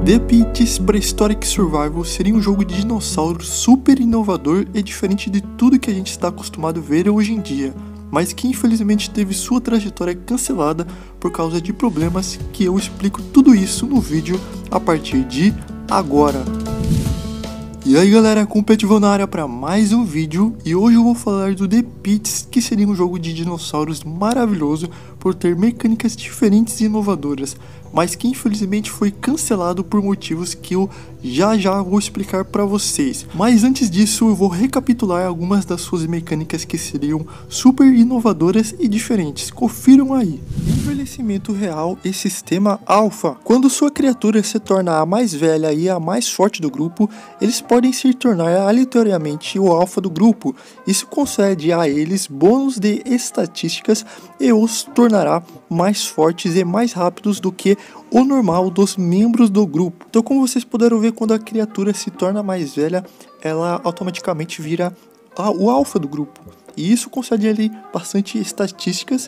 The Pits Prehistoric Survival seria um jogo de dinossauros super inovador e diferente de tudo que a gente está acostumado a ver hoje em dia, mas que infelizmente teve sua trajetória cancelada por causa de problemas que eu explico tudo isso no vídeo a partir de agora. E aí galera, Competival na área para mais um vídeo, e hoje eu vou falar do The Pits, que seria um jogo de dinossauros maravilhoso por ter mecânicas diferentes e inovadoras, mas que infelizmente foi cancelado por motivos que eu já vou explicar para vocês. Mas antes disso eu vou recapitular algumas das suas mecânicas que seriam super inovadoras e diferentes, confiram aí. Envelhecimento real e sistema alfa. Quando sua criatura se torna a mais velha e a mais forte do grupo, eles podem se tornar aleatoriamente o alfa do grupo. Isso concede a eles bônus de estatísticas e os tornará mais fortes e mais rápidos do que o normal dos membros do grupo. Então, como vocês puderam ver, quando a criatura se torna mais velha, ela automaticamente vira o alfa do grupo. E isso concede ali bastante estatísticas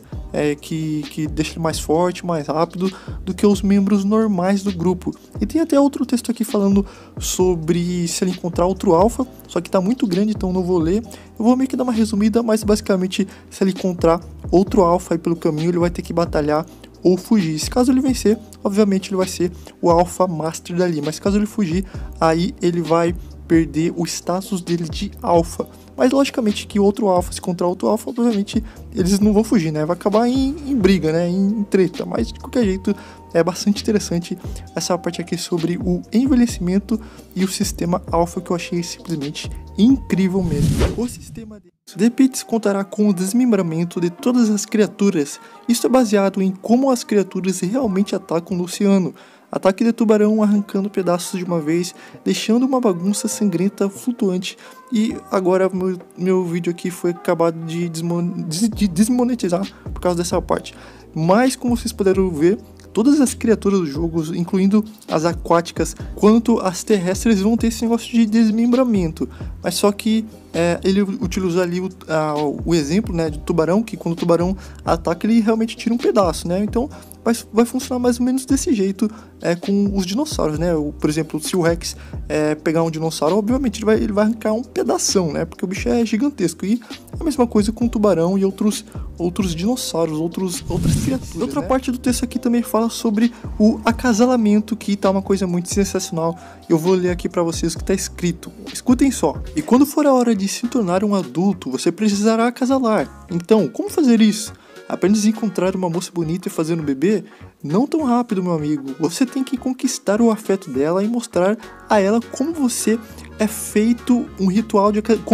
que deixa ele mais forte, mais rápido do que os membros normais do grupo. E tem até outro texto aqui falando sobre se ele encontrar outro alfa, só que tá muito grande, então não vou ler. Eu vou meio que dar uma resumida, mas basicamente se ele encontrar outro alfa aí pelo caminho, ele vai ter que batalhar ou fugir. Se caso ele vencer, obviamente ele vai ser o alfa master dali, mas caso ele fugir, aí ele vai perder o status dele de alfa. Mas logicamente que outro alfa, se encontrar outro alfa, obviamente eles não vão fugir, né? Vai acabar em briga, né? Em treta. Mas de qualquer jeito é bastante interessante essa parte aqui sobre o envelhecimento e o sistema alfa, que eu achei simplesmente incrível mesmo. O sistema de The Pits contará com o desmembramento de todas as criaturas. Isso é baseado em como as criaturas realmente atacam no oceano. Ataque de tubarão arrancando pedaços de uma vez, deixando uma bagunça sangrenta flutuante. E agora meu vídeo aqui foi acabado de desmonetizar por causa dessa parte. Mas como vocês puderam ver, todas as criaturas do jogo, incluindo as aquáticas quanto as terrestres, vão ter esse negócio de desmembramento. Mas só que ele utiliza ali o exemplo, né, do tubarão, que quando o tubarão ataca ele realmente tira um pedaço, né? Então vai funcionar mais ou menos desse jeito com os dinossauros, né? Por exemplo, se o Rex pegar um dinossauro, obviamente ele vai arrancar um pedação, né? Porque o bicho é gigantesco. E a mesma coisa com o tubarão e outros dinossauros, outras criaturas. Outra parte do texto aqui também fala sobre o acasalamento, que tá uma coisa muito sensacional. Eu vou ler aqui para vocês o que tá escrito. Escutem só. E quando for a hora de se tornar um adulto, você precisará acasalar. Então, como fazer isso? Apenas encontrar uma moça bonita e fazer um bebê? Não tão rápido, meu amigo. Você tem que conquistar o afeto dela e mostrar a ela como é feito um ritual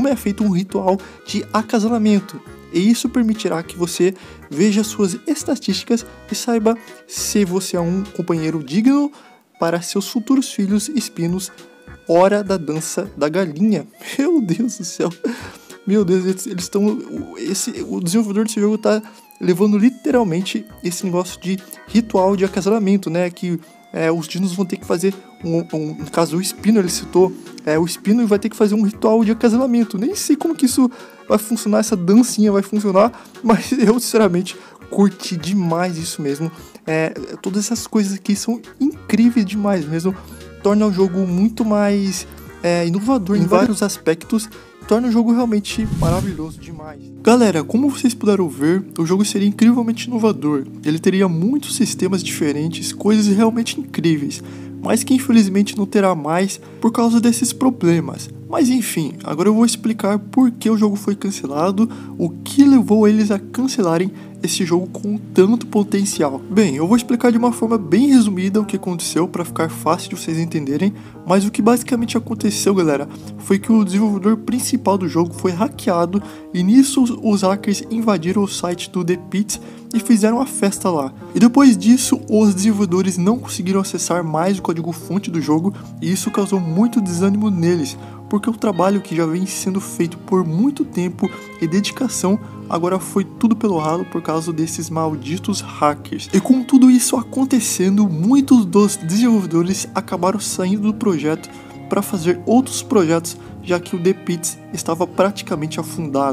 de acasalamento. E isso permitirá que você veja suas estatísticas e saiba se você é um companheiro digno para seus futuros filhos espinos. Hora da dança da galinha. Meu Deus do céu. Meu Deus, eles estão... O desenvolvedor desse jogo tá levando literalmente esse negócio de ritual de acasalamento, né? Que os dinos vão ter que fazer no caso o Espino, ele citou, o Espino vai ter que fazer um ritual de acasalamento. Nem sei como que isso vai funcionar, essa dancinha vai funcionar, mas eu sinceramente curti demais isso mesmo. Todas essas coisas aqui são incríveis demais mesmo. Torna o jogo muito mais inovador em vários aspectos. Torna o jogo realmente maravilhoso demais. Galera, como vocês puderam ver, o jogo seria incrivelmente inovador. Ele teria muitos sistemas diferentes, coisas realmente incríveis, mas que infelizmente não terá mais por causa desses problemas. Mas enfim, agora eu vou explicar por que o jogo foi cancelado, o que levou eles a cancelarem esse jogo com tanto potencial. Bem, eu vou explicar de uma forma bem resumida o que aconteceu para ficar fácil de vocês entenderem, mas o que basicamente aconteceu, galera, foi que o desenvolvedor principal do jogo foi hackeado e nisso os hackers invadiram o site do The Pits e fizeram uma festa lá. E depois disso, os desenvolvedores não conseguiram acessar mais o código-fonte do jogo e isso causou muito desânimo neles, porque o trabalho que já vem sendo feito por muito tempo e dedicação agora foi tudo pelo ralo por causa desses malditos hackers. E com tudo isso acontecendo, muitos dos desenvolvedores acabaram saindo do projeto para fazer outros projetos, já que o The Pits estava praticamente afundado.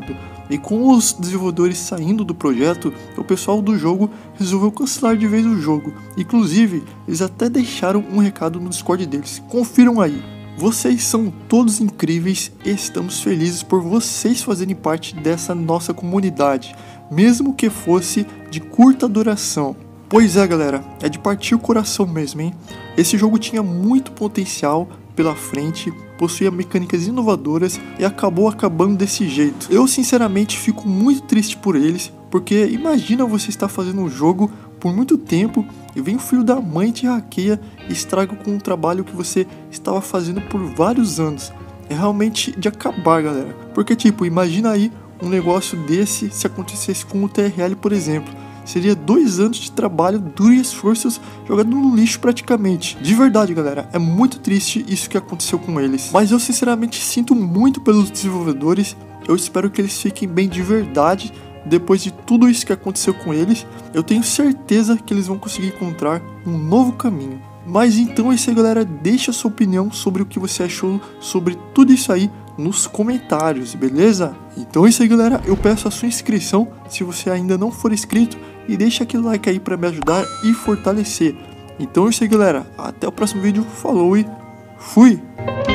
E com os desenvolvedores saindo do projeto, o pessoal do jogo resolveu cancelar de vez o jogo. Inclusive, eles até deixaram um recado no Discord deles. Confiram aí. Vocês são todos incríveis e estamos felizes por vocês fazerem parte dessa nossa comunidade, mesmo que fosse de curta duração. Pois é, galera, é de partir o coração mesmo, hein? Esse jogo tinha muito potencial pela frente, possuía mecânicas inovadoras e acabou acabando desse jeito. Eu sinceramente fico muito triste por eles, porque imagina você estar fazendo um jogo por muito tempo e vem o filho da mãe te hackeia e estraga com um trabalho que você estava fazendo por vários anos. É realmente de acabar, galera. Porque tipo, imagina aí um negócio desse se acontecesse com o TRL, por exemplo. Seria 2 anos de trabalho duro e esforços jogado no lixo praticamente. De verdade, galera, é muito triste isso que aconteceu com eles. Mas eu sinceramente sinto muito pelos desenvolvedores. Eu espero que eles fiquem bem de verdade depois de tudo isso que aconteceu com eles. Eu tenho certeza que eles vão conseguir encontrar um novo caminho. Mas então é isso aí, galera. Deixa a sua opinião sobre o que você achou sobre tudo isso aí nos comentários, beleza? Então é isso aí, galera. Eu peço a sua inscrição se você ainda não for inscrito e deixa aquele like aí para me ajudar e fortalecer. Então é isso aí, galera. Até o próximo vídeo. Falou e fui!